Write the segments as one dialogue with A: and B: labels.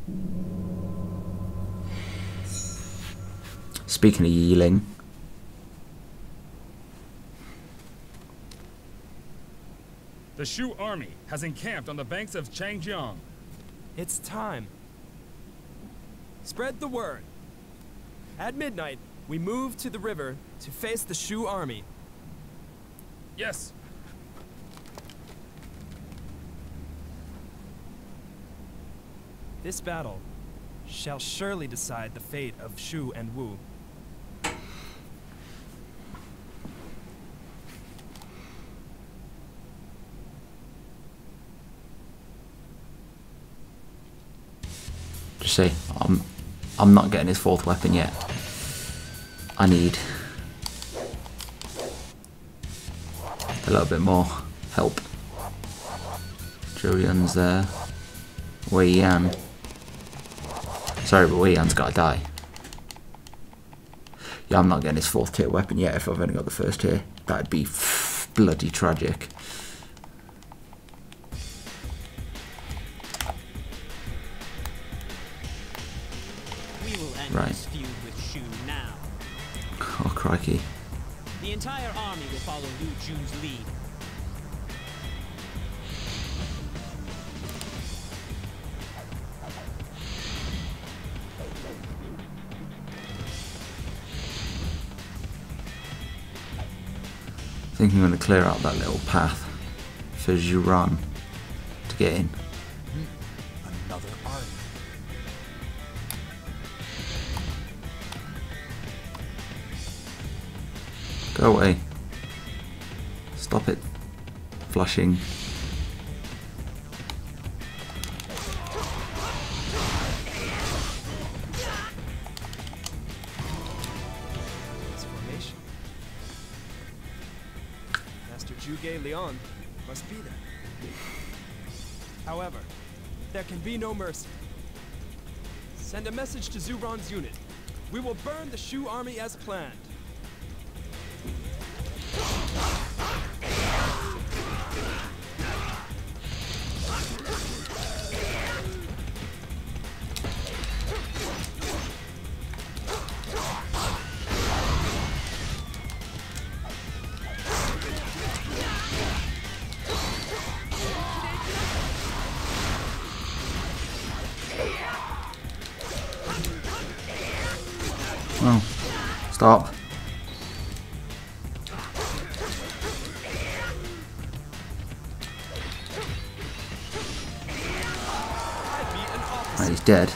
A: Speaking of Yiling,
B: The Shu army has encamped on the banks of Changjiang.
C: It's time. Spread the word. At midnight, we move to the river to face the Shu army.
B: Yes.
C: This battle shall surely decide the fate of Shu and Wu.
A: just say I'm not getting his fourth weapon yet. I need a little bit more help. Zhou Yun's there. Wei Yan. Sorry, but Wei Yan's gotta die. Yeah, I'm not getting his fourth tier weapon yet if I've only got the first tier. That'd be bloody tragic.
D: We will end
A: Right.
D: this feud with Shu now.
A: Oh, crikey.
D: The entire army will follow Lu Jun's lead.
A: I think I'm going to clear out that little path for Zhuran to get in.
E: Another army.
A: Go away. Stop it. Flashing.
C: This formation. Master Zhuge Liang must be there. However, there can be no mercy. Send a message to Zuran's unit. We will burn the Shu army as planned.
A: Oh, stop. Right, he's dead.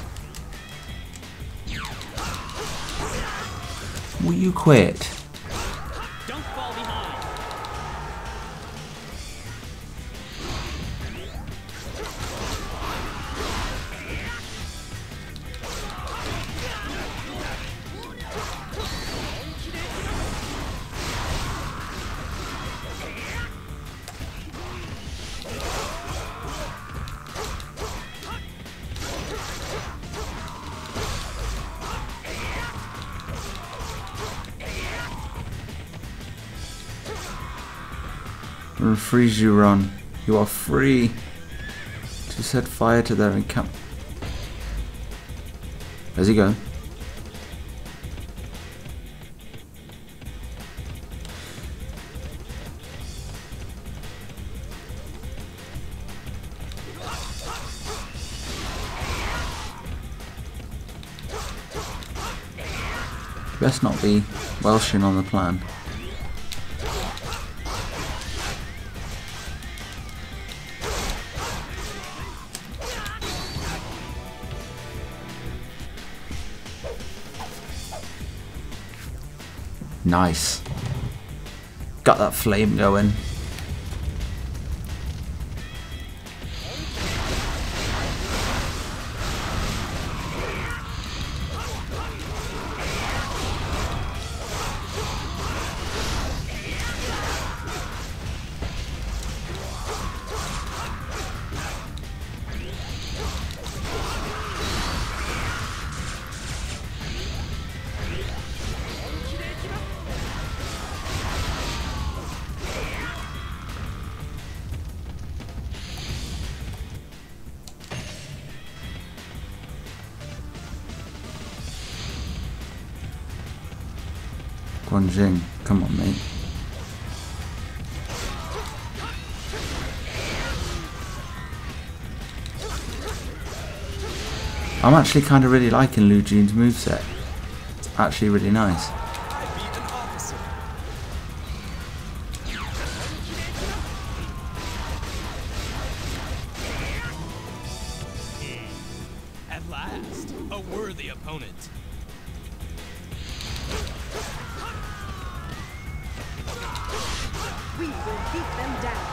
A: Will you quit?
D: Don't fall behind.
A: Free Zhuran. You are free to set fire to their encampment. Where's he going? Best not be Welshing on the plan. Nice. Got that flame going. Guanjing, come on, mate. I'm actually kind of really liking Lu Jun's moveset. It's actually really nice.
C: I beat an officer.
D: At last, a worthy opponent.
F: We will beat them down.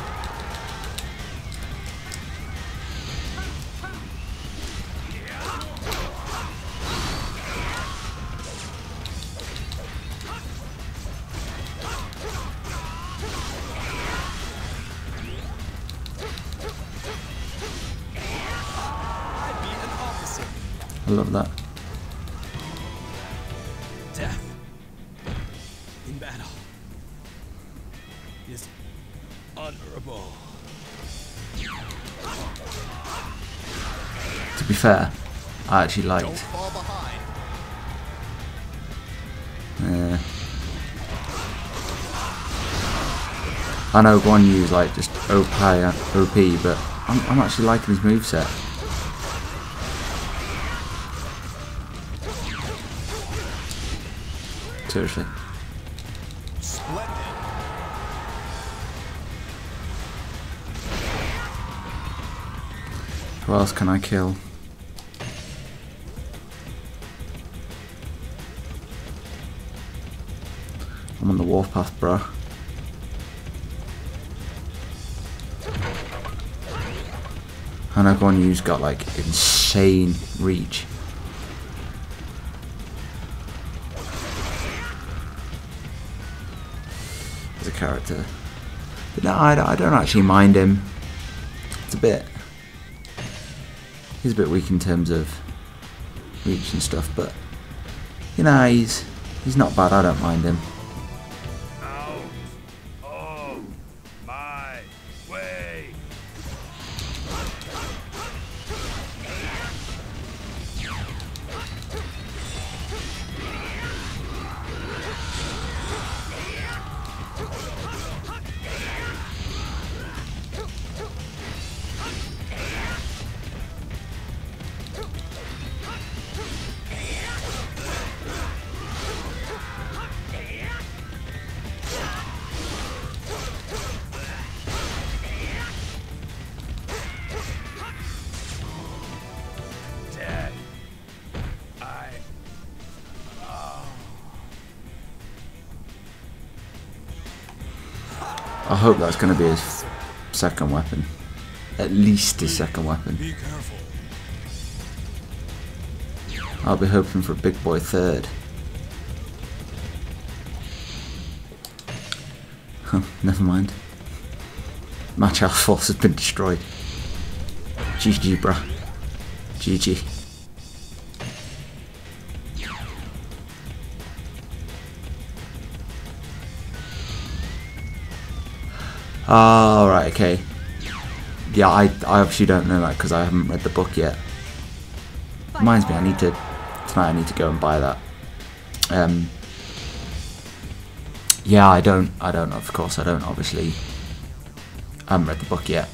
C: I beat an officer.
A: I love that.
C: Death in battle is honorable.
A: To be fair, I actually
E: Don't
A: liked.
E: fall behind.
A: I know Guan Yu's like just OP, but I'm actually liking his moveset. Seriously.
E: Splendid.
A: Who else can I kill? I'm on the warpath, bro. I know Guan Yu's got like insane reach. As a character. But no, I don't actually mind him. It's a bit... He's a bit weak in terms of reach and stuff, but you know, he's not bad. I don't mind him.
B: Out of my way. Dead.
A: I hope that's going to be his second weapon. At least his second weapon.
E: Be careful.
A: I'll be hoping for a big boy third. Huh, never mind. Match House Force has been destroyed. GG, bruh. GG. Oh, right, okay. Yeah, I obviously don't know that because I haven't read the book yet. Reminds me, tonight I need to go and buy that. Yeah, I don't, of course I don't, obviously. I haven't read the book yet.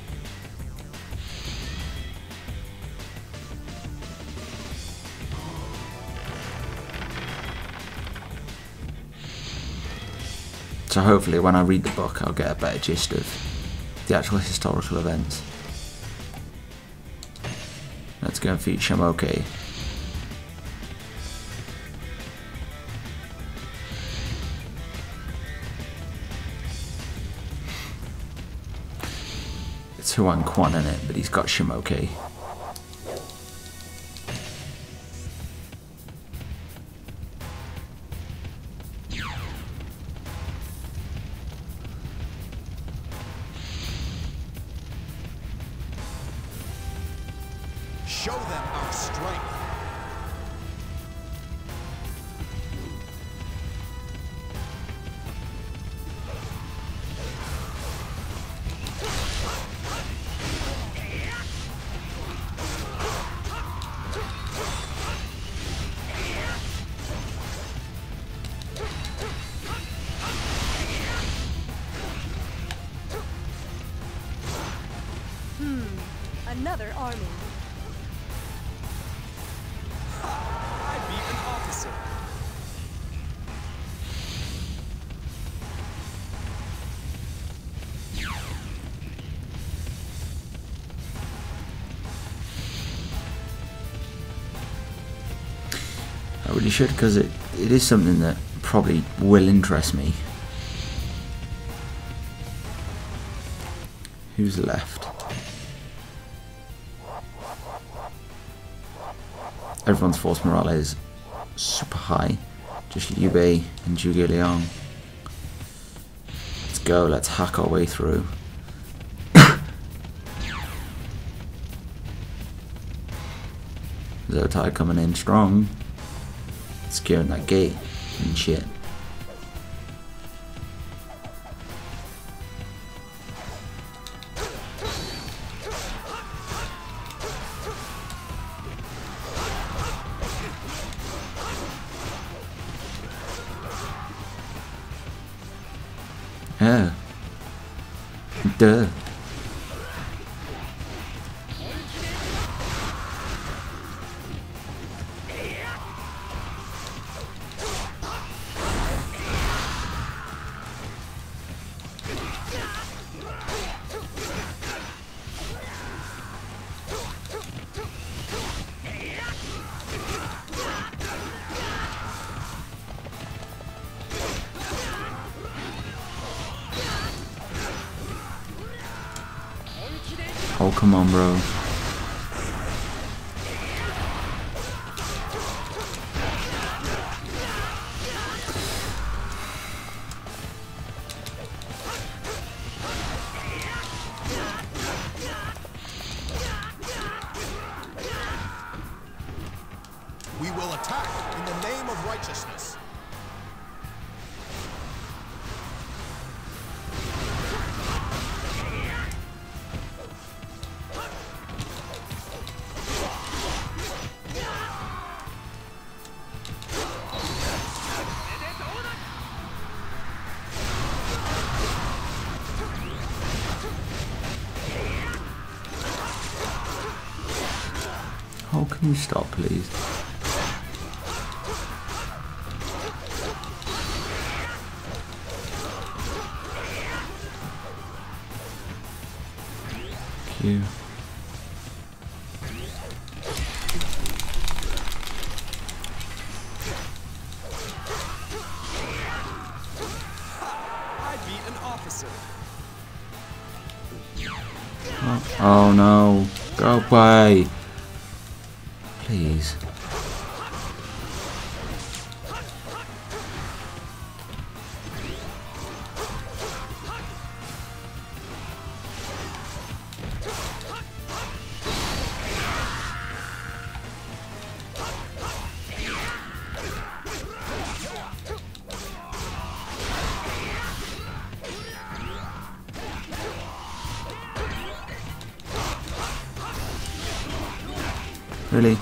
A: So hopefully when I read the book I'll get a better gist of the actual historical events. Let's go and feed Shamoke. It's Huan Quan in it, but he's got Shamoke.
E: Show them our strength.
A: I really should, because it is something that probably will interest me. Who's left? Everyone's force morale is super high. Just Liu Bei and Zhuge Liang. Let's go, let's hack our way through. Zotai coming in strong. Securing that gate and shit. Yeah. Duh. Oh, come on, bro.
E: We will attack in the name of righteousness.
A: Oh, can you stop, please? Q.
C: I beat an officer.
A: Oh no. Go away. Please. Really?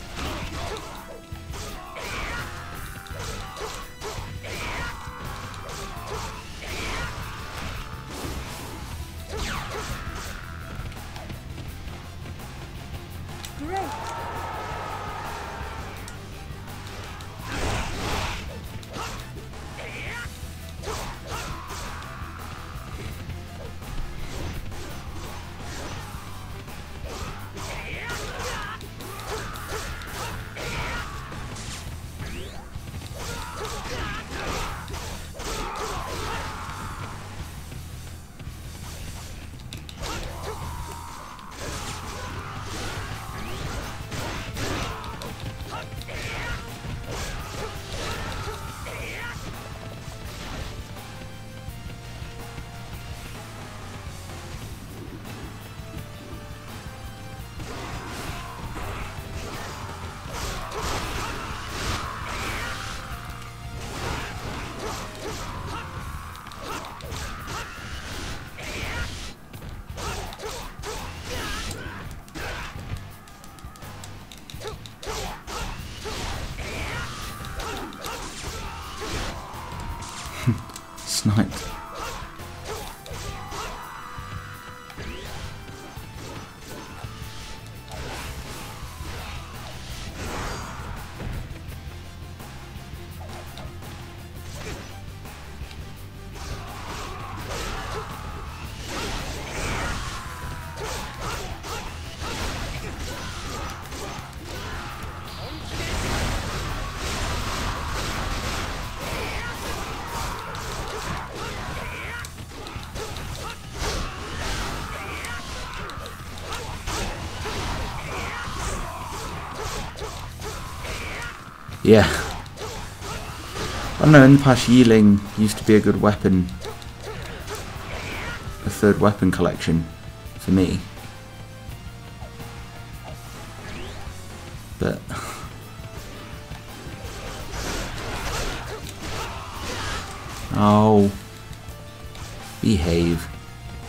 F: Great. Sniped.
A: Yeah. I don't know, in the past Yiling used to be a good weapon. A third weapon collection for me. But oh, behave.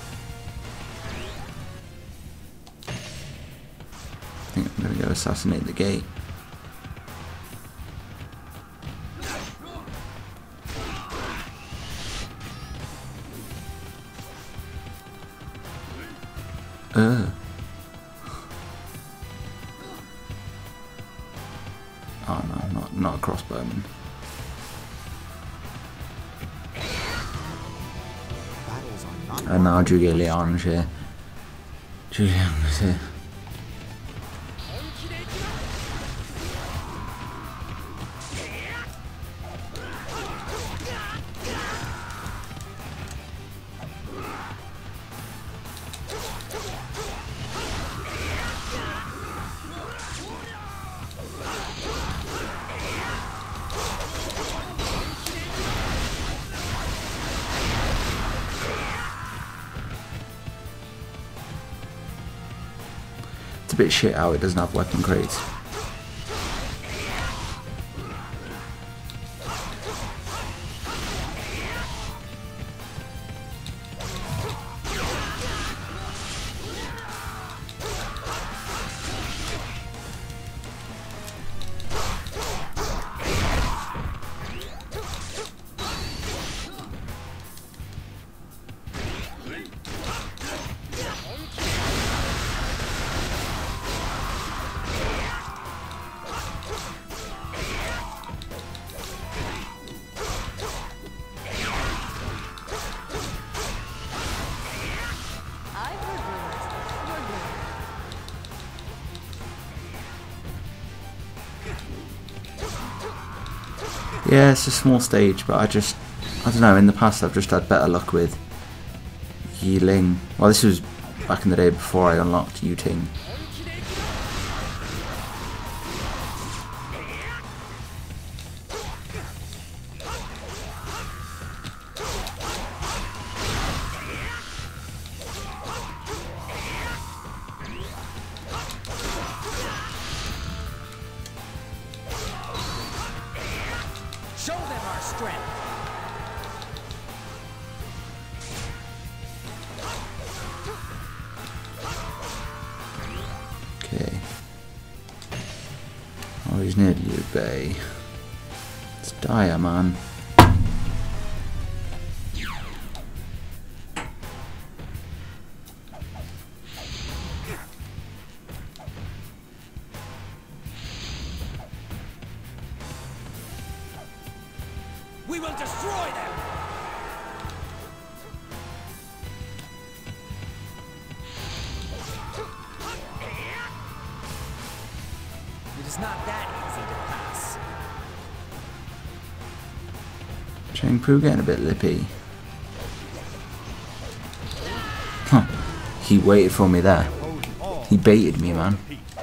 A: I think I'm gonna go assassinate the gate. Oh no, not a crossbowman. And now Julian is here. Julian is here. It's a bit shit how it doesn't have weapon crates. Yeah, it's a small stage, but I don't know, in the past I've just had better luck with Yiling. Well, this was back in the day before I unlocked Yuting.
D: Show them our strength.
A: Okay. Oh, he's near Liu Bei. It's dire, man.
D: We will destroy them. It is not that easy to pass.
A: Cheng Pu getting a bit lippy. Huh. He waited for me there. He baited me, man.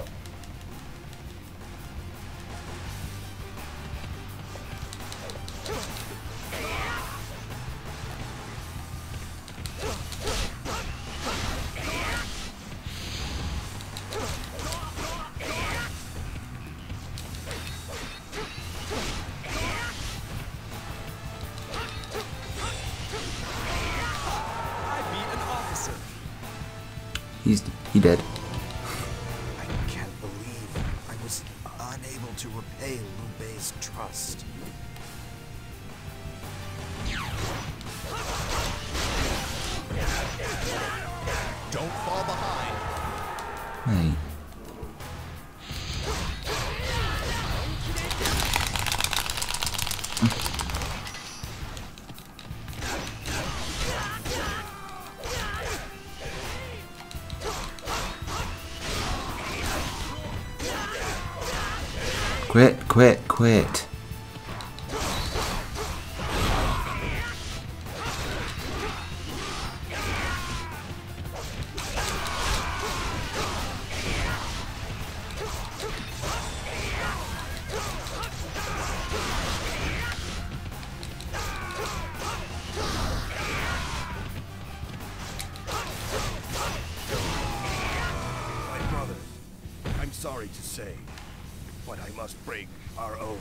A: He dead.
E: I can't believe I was unable to repay Liu Bei's trust. Don't fall behind.
A: Hey. Quit.
G: say, but I must break our oath.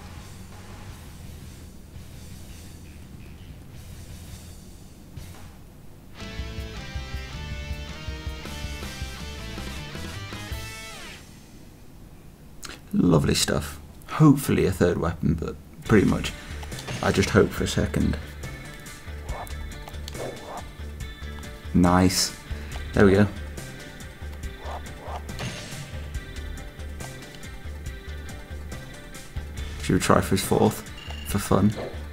A: Lovely stuff. Hopefully a third weapon, but pretty much I just hope for a second. Nice. There we go. Should we try for his fourth for fun?